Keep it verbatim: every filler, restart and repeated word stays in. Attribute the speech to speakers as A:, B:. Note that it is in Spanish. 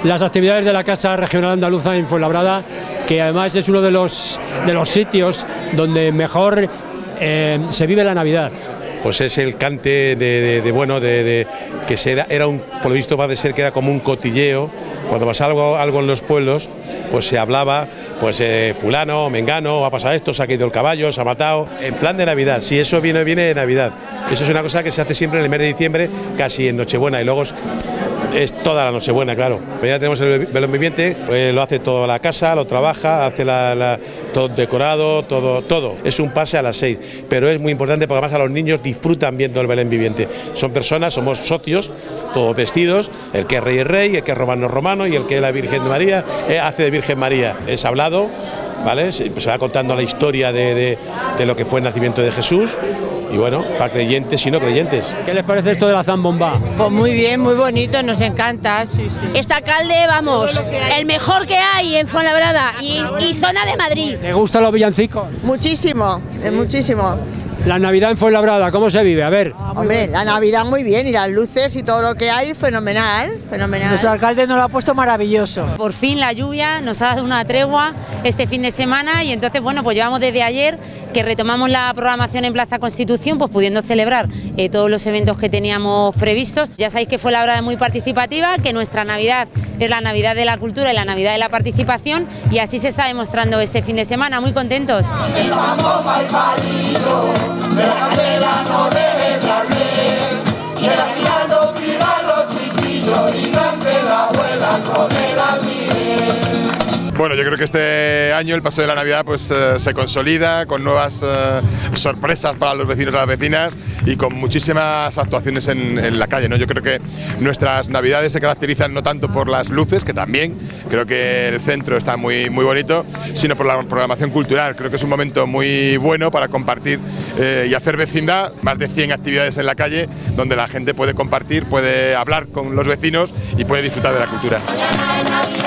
A: las actividades de la Casa Regional Andaluza en Fuenlabrada, que además es uno de los, de los sitios donde mejor eh, se vive la Navidad.
B: Pues es el cante de, de, de bueno, de, de que se era, era un, por lo visto parece ser que era como un cotilleo. Cuando pasaba algo, algo en los pueblos, pues se hablaba, pues eh, fulano, mengano, ha pasado esto, se ha caído el caballo, se ha matado, en plan de Navidad. Si eso viene, viene de Navidad. Eso es una cosa que se hace siempre en el mes de diciembre, casi en Nochebuena, y luego es, es toda la Nochebuena, claro. Pero ya tenemos el velón viviente, pues lo hace toda la casa, lo trabaja, hace la, la, todo decorado, todo, todo. Es un pase a las seis, pero es muy importante porque además a los niños disfrutan viendo el Belén viviente. Son personas, somos socios, todos vestidos, el que es rey es rey, el que es romano es romano y el que es la Virgen de María eh, hace de Virgen María. Es hablado, ¿vale? Se, se va contando la historia de, de, de lo que fue el nacimiento de Jesús. Y bueno, para creyentes y no creyentes.
A: ¿Qué les parece esto de la zambomba?
C: Pues muy bien, muy bonito, nos encanta. Sí, sí.
D: Este alcalde, vamos, el mejor que hay en Fuenlabrada y, y zona de Madrid.
A: ¿Le gustan los villancicos?
C: Muchísimo, muchísimo.
A: La Navidad en Fuenlabrada, ¿cómo se vive? A ver.
C: Hombre, la Navidad muy bien y las luces y todo lo que hay, fenomenal, fenomenal.
E: Nuestro alcalde nos lo ha puesto maravilloso.
F: Por fin la lluvia nos ha dado una tregua este fin de semana y entonces, bueno, pues llevamos desde ayer que retomamos la programación en Plaza Constitución, pues pudiendo celebrar eh, todos los eventos que teníamos previstos. Ya sabéis que Fuenlabrada es muy participativa, que nuestra Navidad es la Navidad de la cultura y la Navidad de la participación y así se está demostrando este fin de semana, muy contentos.
G: Estamos mal paridos, de la candela no debes de arder, y el aguinaldo pidan los chiquillos y cante la abuela con el almidén.
H: Bueno, yo creo que este año el paso de la Navidad pues eh, se consolida con nuevas eh, sorpresas para los vecinos y las vecinas y con muchísimas actuaciones en, en la calle, ¿no? Yo creo que nuestras Navidades se caracterizan no tanto por las luces, que también creo que el centro está muy, muy bonito, sino por la programación cultural. Creo que es un momento muy bueno para compartir eh, y hacer vecindad, más de cien actividades en la calle donde la gente puede compartir, puede hablar con los vecinos y puede disfrutar de la cultura.